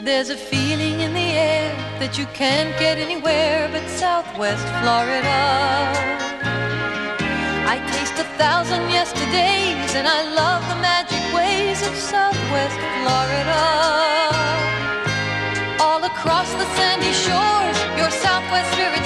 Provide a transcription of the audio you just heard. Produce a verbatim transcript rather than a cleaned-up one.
There's a feeling in the air that you can't get anywhere but Southwest Florida. I taste a thousand yesterdays, and I love the magic ways of Southwest Florida. All across the sandy shores, your Southwest Spirit